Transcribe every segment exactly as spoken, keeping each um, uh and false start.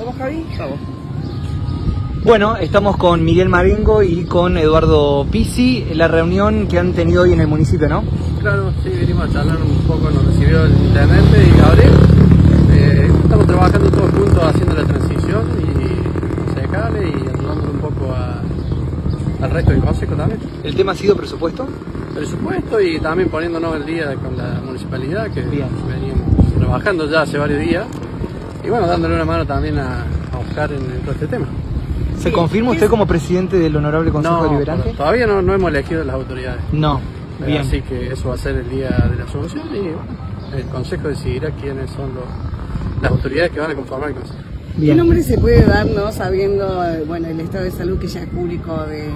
¿Vamos, Javi? Vamos. Bueno, estamos con Miguel Marengo y con Eduardo Pizzi, la reunión que han tenido hoy en el municipio, ¿no? Claro, sí, vinimos a charlar un poco, nos recibió el intendente y Gabriel. Eh, estamos trabajando todos juntos haciendo la transición y concejales y ayudando un poco a, al resto del consejo también. ¿El tema ha sido presupuesto? Presupuesto y también poniéndonos al día con la municipalidad, que Bien. veníamos trabajando ya hace varios días. Y bueno, dándole una mano también a, a Oscar en, en todo este tema. ¿Se sí, confirma usted como presidente del Honorable Consejo no, Deliberante? Todavía no, no hemos elegido las autoridades. No, bien. Así que eso va a ser el día de la asunción y bueno, el Consejo decidirá quiénes son los, las autoridades que van a conformar el Consejo. Bien. ¿Qué nombre se puede dar, no, sabiendo bueno, el estado de salud que ya es público de,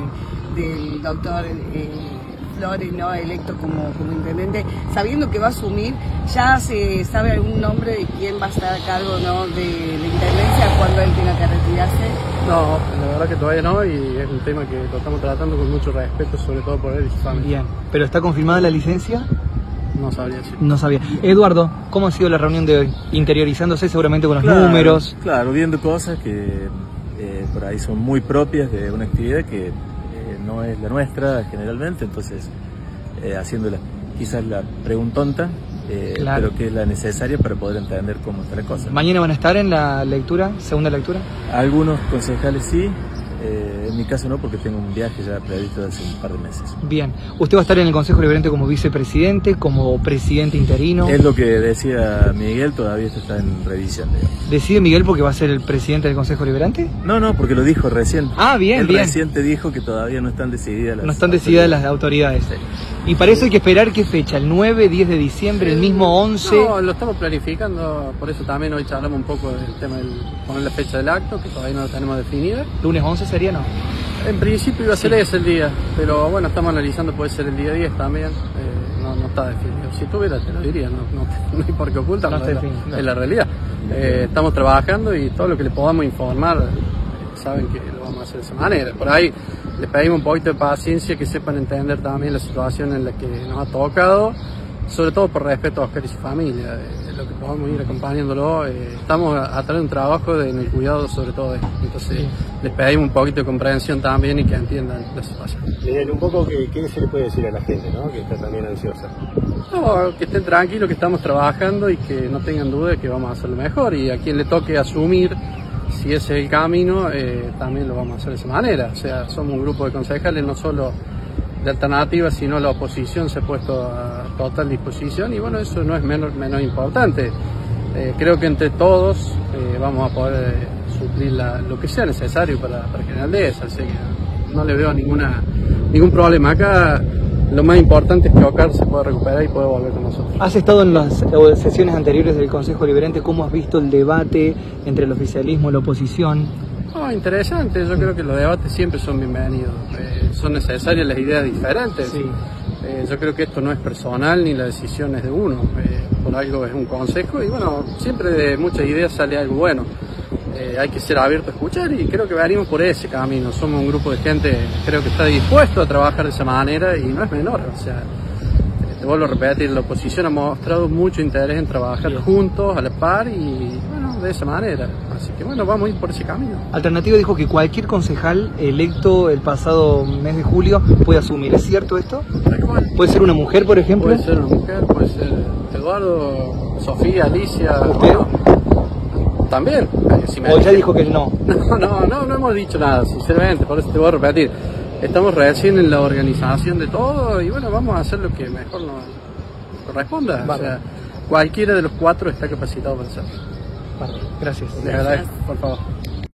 del doctor eh, Flores, ¿no? electo como, como intendente, sabiendo que va a asumir, ya se sabe algún nombre de quién va a estar a cargo, ¿no? de la intendencia cuando él tenga que retirarse? No, la verdad que todavía no, y es un tema que lo estamos tratando con mucho respeto, sobre todo por él y su familia. Bien, ¿pero está confirmada la licencia? No sabría decir. No sabía. Eduardo, ¿cómo ha sido la reunión de hoy? Interiorizándose seguramente con los claro, números. Claro, viendo cosas que eh, por ahí son muy propias de una actividad que eh, no es la nuestra generalmente, entonces eh, haciendo la, quizás la preguntonta, eh, claro. pero que es la necesaria para poder entender cómo está la cosa. ¿Mañana van a estar en la lectura, segunda lectura? Algunos concejales sí. Eh, en mi caso no, porque tengo un viaje ya previsto hace un par de meses. Bien. ¿Usted va a estar en el Consejo Deliberante como vicepresidente, como presidente interino? Es lo que decía Miguel, todavía esto está en revisión. Digamos. ¿Decide Miguel porque va a ser el presidente del Consejo Deliberante? No, no, porque lo dijo recién. Ah, bien, Él bien. reciente dijo que todavía no están decididas las No están decididas las autoridades. Sí. Y para eso hay que esperar qué fecha, el nueve, diez de diciembre, el mismo once. No, lo estamos planificando, por eso también hoy charlamos un poco del tema del poner la fecha del acto, que todavía no lo tenemos definida. ¿Lunes once sería, no? En principio iba a ser sí. ese el día, pero bueno, estamos analizando, puede ser el día diez también, eh, no, no está definido. Si tuviera te lo diría, no, no, no hay por qué ocultarlo, no, es, la, no. es la realidad. Eh, estamos trabajando y todo lo que le podamos informar, saben que lo vamos a hacer de esa manera. Por ahí les pedimos un poquito de paciencia, que sepan entender también la situación en la que nos ha tocado, sobre todo por respeto a Oscar y su familia, eh, lo que podamos ir acompañándolo. Eh, estamos a través de un trabajo de, en el cuidado sobre todo de esto, entonces sí. les pedimos un poquito de comprensión también y que entiendan la situación. Miguel, un poco que, ¿qué se le puede decir a la gente, ¿no? que está también ansiosa? No, que estén tranquilos, que estamos trabajando y que no tengan duda de que vamos a hacerlo mejor, y a quien le toque asumir, si ese es el camino, eh, también lo vamos a hacer de esa manera. O sea, somos un grupo de concejales, no solo de alternativas, sino la oposición se ha puesto a total disposición, y bueno, eso no es menos, menos importante. Eh, creo que entre todos eh, vamos a poder eh, suplir la, lo que sea necesario para, para General Dehesa, así que no le veo ninguna, ningún problema. Acá lo más importante es que Oscar se pueda recuperar y pueda volver con nosotros. ¿Has estado en las sesiones anteriores del Consejo Deliberante? ¿Cómo has visto el debate entre el oficialismo y la oposición? Oh, interesante, yo creo que los debates siempre son bienvenidos, eh, son necesarias las ideas diferentes. Sí. Eh, yo creo que esto no es personal ni la decisión es de uno, eh, por algo es un consejo y bueno, siempre de muchas ideas sale algo bueno. Eh, hay que ser abierto a escuchar y creo que venimos por ese camino. Somos un grupo de gente, creo que está dispuesto a trabajar de esa manera y no es menor. O sea, te vuelvo a repetir, la oposición ha mostrado mucho interés en trabajar Bien. juntos, a la par y bueno, de esa manera. Así que bueno, vamos a ir por ese camino. Alternativa dijo que cualquier concejal electo el pasado mes de julio puede asumir. ¿Es cierto esto? ¿Puede ser una mujer, por ejemplo? Puede ser una mujer, puede ser Eduardo, Sofía, Alicia. ¿Usted? También. Si me o ya dijo que no. No, no, no, no hemos dicho nada, sinceramente, por eso te voy a repetir. Estamos recién en la organización de todo y bueno, vamos a hacer lo que mejor nos corresponda. Vale. O sea, cualquiera de los cuatro está capacitado para hacerlo. Vale, gracias. Les agradezco, por favor.